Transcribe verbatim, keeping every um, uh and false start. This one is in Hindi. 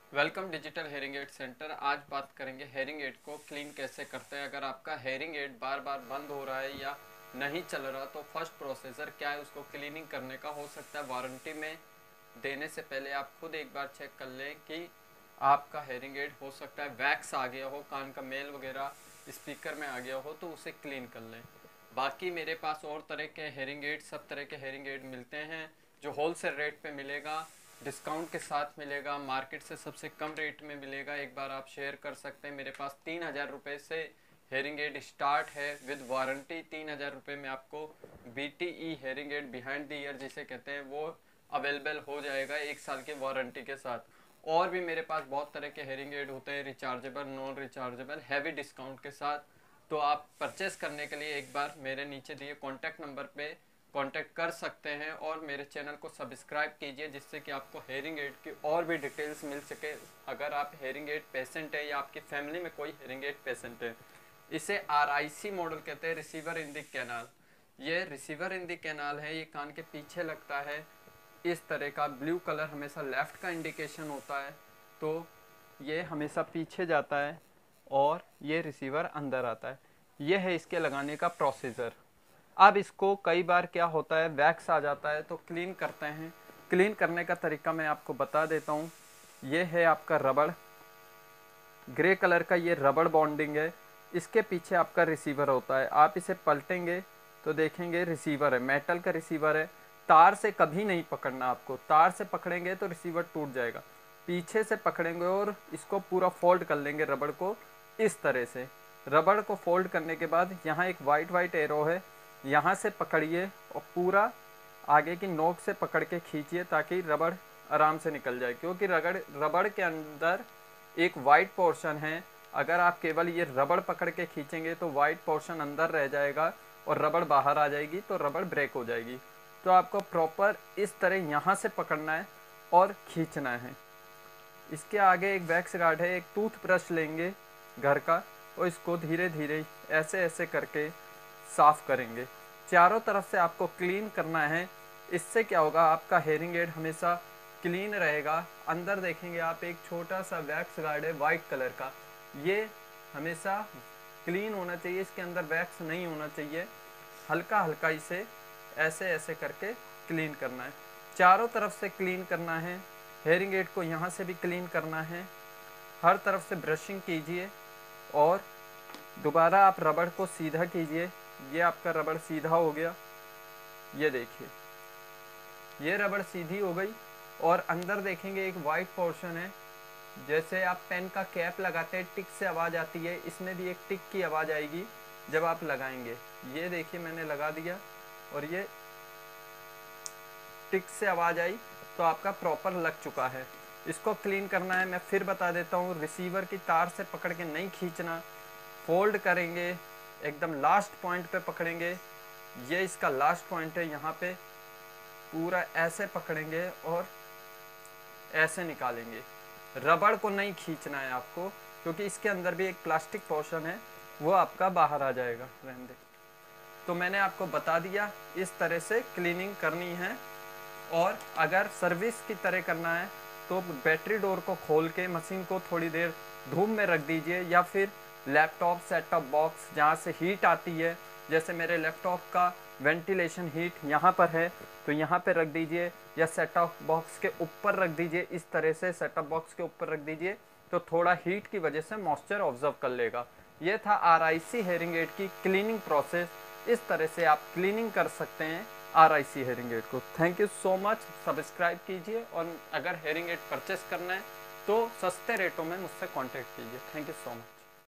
Welcome digital hearing aid centre. आज बात करेंगे हेयरिंग एड को क्लीन कैसे करते हैं। अगर आपका हेयरिंग एड बार बार बंद हो रहा है या नहीं चल रहा तो फर्स्ट प्रोसीजर क्या है, उसको क्लीनिंग करने का। हो सकता है वारंटी में देने से पहले आप खुद एक बार चेक कर लें कि आपका हेयरिंग एड हो सकता है वैक्स आ गया हो, कान का मेल वगैरह स्पीकर में आ गया हो, तो उसे क्लीन कर लें। बाकी मेरे पास और तरह के हेयरिंग एड, सब तरह के हेयरिंग एड मिलते हैं जो होलसेल रेट पे मिलेगा, डिस्काउंट के साथ मिलेगा, मार्केट से सबसे कम रेट में मिलेगा। एक बार आप शेयर कर सकते हैं। मेरे पास तीन हज़ार रुपये से हेयरिंग एड स्टार्ट है विद वारंटी। तीन हज़ार रुपये में आपको B T E hearing aid behind the ear जिसे कहते हैं वो अवेलेबल हो जाएगा एक साल के वारंटी के साथ। और भी मेरे पास बहुत तरह के हेयरिंग एड होते हैं, rechargeable, non rechargeable, heavy discount के साथ। तो आप परचेस करने के लिए एक बार मेरे नीचे दिए कॉन्टैक्ट नंबर पे कांटेक्ट कर सकते हैं और मेरे चैनल को सब्सक्राइब कीजिए जिससे कि आपको हेयरिंग एड की और भी डिटेल्स मिल सके। अगर आप हेयरिंग एड पेशेंट है या आपकी फैमिली में कोई हेयरिंग एड पेशेंट है, इसे आर आई सी मॉडल कहते हैं, रिसीवर इन द कैनाल। ये रिसीवर इन द कैनाल है, ये कान के पीछे लगता है। इस तरह का ब्लू कलर हमेशा लेफ़्ट का इंडिकेशन होता है, तो ये हमेशा पीछे जाता है और ये रिसीवर अंदर आता है। ये है इसके लगाने का प्रोसीजर। अब इसको कई बार क्या होता है, वैक्स आ जाता है तो क्लीन करते हैं। क्लीन करने का तरीका मैं आपको बता देता हूँ। ये है आपका रबड़, ग्रे कलर का ये रबड़ बॉन्डिंग है। इसके पीछे आपका रिसीवर होता है। आप इसे पलटेंगे तो देखेंगे रिसीवर है, मेटल का रिसीवर है। तार से कभी नहीं पकड़ना आपको, तार से पकड़ेंगे तो रिसीवर टूट जाएगा। पीछे से पकड़ेंगे और इसको पूरा फोल्ड कर लेंगे रबड़ को इस तरह से। रबड़ को फोल्ड करने के बाद यहाँ एक वाइट वाइट एरो है, यहाँ से पकड़िए और पूरा आगे की नोक से पकड़ के खींचिए ताकि रबड़ आराम से निकल जाए, क्योंकि रगड़ रबड़ के अंदर एक वाइट पोर्शन है। अगर आप केवल ये रबड़ पकड़ के खींचेंगे तो वाइट पोर्शन अंदर रह जाएगा और रबड़ बाहर आ जाएगी, तो रबड़ ब्रेक हो जाएगी। तो आपको प्रॉपर इस तरह यहाँ से पकड़ना है और खींचना है। इसके आगे एक वैक्स गार्ड है, एक टूथ ब्रश लेंगे घर का और इसको धीरे धीरे ऐसे ऐसे करके साफ करेंगे। चारों तरफ से आपको क्लीन करना है। इससे क्या होगा, आपका हेयरिंग एड हमेशा क्लीन रहेगा। अंदर देखेंगे आप, एक छोटा सा वैक्स गार्ड है वाइट कलर का, ये हमेशा क्लीन होना चाहिए, इसके अंदर वैक्स नहीं होना चाहिए। हल्का हल्का इसे ऐसे ऐसे करके क्लीन करना है। चारों तरफ से क्लीन करना है। हेयरिंग एड को यहाँ से भी क्लीन करना है। हर तरफ से ब्रशिंग कीजिए और दोबारा आप रबड़ को सीधा कीजिए। ये आपका रबड़ सीधा हो गया, ये देखिए ये रबड़ सीधी हो गई। और अंदर देखेंगे एक वाइट पोर्शन है, जैसे आप पेन का कैप लगाते हैं टिक से आवाज़ आती है, इसमें भी एक टिक की आवाज़ आएगी जब आप लगाएंगे। ये देखिए मैंने लगा दिया और ये टिक से आवाज़ आई तो आपका प्रॉपर लग चुका है। इसको क्लीन करना है, मैं फिर बता देता हूँ। रिसीवर की तार से पकड़ के नहीं खींचना, फोल्ड करेंगे, एकदम लास्ट पॉइंट पे पकड़ेंगे। ये इसका लास्ट पॉइंट है, यहाँ पे पूरा ऐसे पकड़ेंगे और ऐसे निकालेंगे। रबड़ को नहीं खींचना है आपको, क्योंकि इसके अंदर भी एक प्लास्टिक पोर्शन है, वो आपका बाहर आ जाएगा। रहने दे। तो मैंने आपको बता दिया इस तरह से क्लीनिंग करनी है। और अगर सर्विस की तरह करना है तो बैटरी डोर को खोल के मशीन को थोड़ी देर धूप में रख दीजिए, या फिर लैपटॉप सेट टॉप बॉक्स जहाँ से हीट आती है, जैसे मेरे लैपटॉप का वेंटिलेशन हीट यहाँ पर है तो यहाँ पे रख दीजिए, या सेट टॉप बॉक्स के ऊपर रख दीजिए। इस तरह से सेट टॉप बॉक्स के ऊपर रख दीजिए तो थोड़ा हीट की वजह से मॉइस्चर ऑब्जर्व कर लेगा। ये था R I C hearing aid की क्लीनिंग प्रोसेस। इस तरह से आप क्लीनिंग कर सकते हैं R I C hearing aid को। Thank you so much, subscribe कीजिए और अगर हेयरिंग एड परचेस करना है तो सस्ते रेटों में मुझसे कांटेक्ट कीजिए। Thank you so much.